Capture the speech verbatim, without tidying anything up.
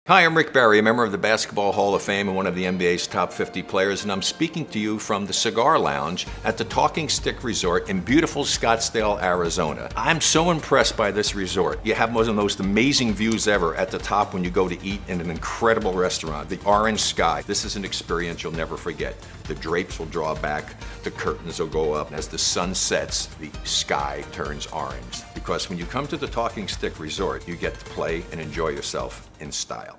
Hi, I'm Rick Barry, a member of the Basketball Hall of Fame and one of the N B A's top fifty players, and I'm speaking to you from the Cigar Lounge at the Talking Stick Resort in beautiful Scottsdale, Arizona. I'm so impressed by this resort. You have one of the most amazing views ever at the top when you go to eat in an incredible restaurant. The orange sky. This is an experience you'll never forget. The drapes will draw back, the curtains will go up, and as the sun sets, the sky turns orange. Because when you come to the Talking Stick Resort, you get to play and enjoy yourself in style.